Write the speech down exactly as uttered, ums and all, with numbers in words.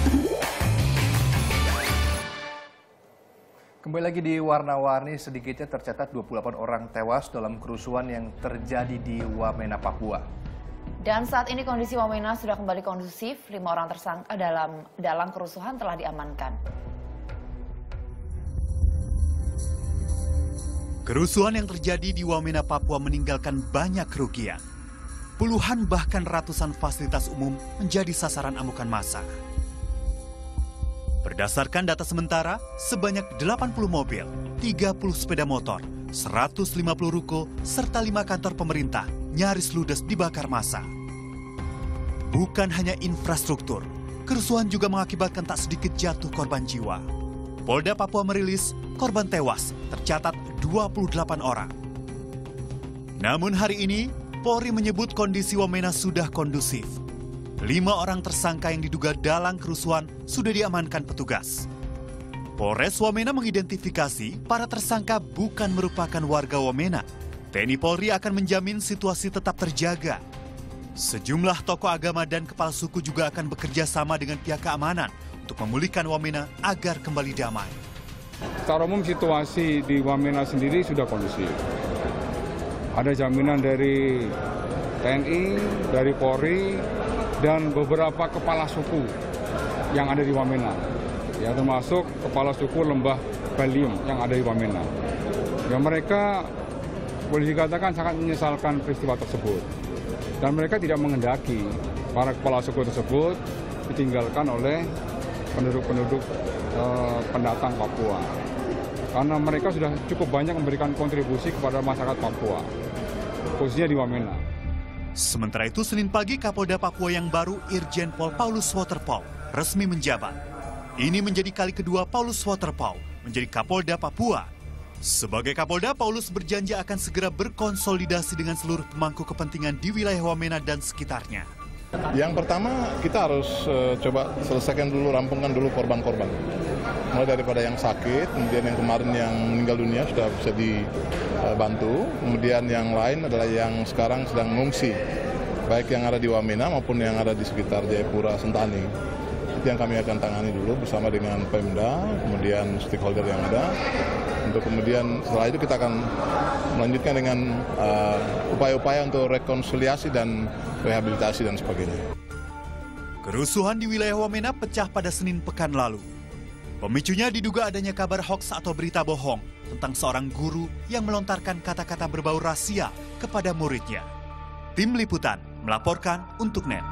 Kembali lagi di Warna-Warni, sedikitnya tercatat dua puluh delapan orang tewas dalam kerusuhan yang terjadi di Wamena, Papua. Dan saat ini kondisi Wamena sudah kembali kondusif, lima orang tersangka dalam dalam kerusuhan telah diamankan. Kerusuhan yang terjadi di Wamena, Papua meninggalkan banyak kerugian. Puluhan bahkan ratusan fasilitas umum menjadi sasaran amukan massa. Berdasarkan data sementara, sebanyak delapan puluh mobil, tiga puluh sepeda motor, seratus lima puluh ruko, serta lima kantor pemerintah nyaris ludes dibakar massa. Bukan hanya infrastruktur, kerusuhan juga mengakibatkan tak sedikit jatuh korban jiwa. Polda Papua merilis korban tewas tercatat dua puluh delapan orang. Namun hari ini, Polri menyebut kondisi Wamena sudah kondusif. Lima orang tersangka yang diduga dalang kerusuhan sudah diamankan petugas. Polres Wamena mengidentifikasi para tersangka bukan merupakan warga Wamena. T N I Polri akan menjamin situasi tetap terjaga. Sejumlah tokoh agama dan kepala suku juga akan bekerja sama dengan pihak keamanan untuk memulihkan Wamena agar kembali damai. Secara umum situasi di Wamena sendiri sudah kondusif. Ada jaminan dari T N I, dari Polri, dan beberapa kepala suku yang ada di Wamena, ya termasuk kepala suku Lembah Balium yang ada di Wamena. Ya mereka boleh dikatakan sangat menyesalkan peristiwa tersebut, dan mereka tidak menghendaki para kepala suku tersebut ditinggalkan oleh penduduk-penduduk eh, pendatang Papua, karena mereka sudah cukup banyak memberikan kontribusi kepada masyarakat Papua, khususnya di Wamena. Sementara itu, Senin pagi Kapolda Papua yang baru, Irjen Pol Paulus Waterpauw, resmi menjabat. Ini menjadi kali kedua Paulus Waterpauw menjadi Kapolda Papua. Sebagai Kapolda, Paulus berjanji akan segera berkonsolidasi dengan seluruh pemangku kepentingan di wilayah Wamena dan sekitarnya. Yang pertama, kita harus uh, coba selesaikan dulu, rampungkan dulu korban-korban. Mulai daripada yang sakit, kemudian yang kemarin yang meninggal dunia sudah bisa dibantu, kemudian yang lain adalah yang sekarang sedang mengungsi, baik yang ada di Wamena maupun yang ada di sekitar Jayapura, Sentani. Itu yang kami akan tangani dulu bersama dengan Pemda, kemudian stakeholder yang ada, untuk kemudian setelah itu kita akan melanjutkan dengan upaya-upaya uh, untuk rekonsiliasi dan rehabilitasi dan sebagainya. Kerusuhan di wilayah Wamena pecah pada Senin pekan lalu. Pemicunya diduga adanya kabar hoaks atau berita bohong tentang seorang guru yang melontarkan kata-kata berbau rasial kepada muridnya. Tim Liputan melaporkan untuk N E T.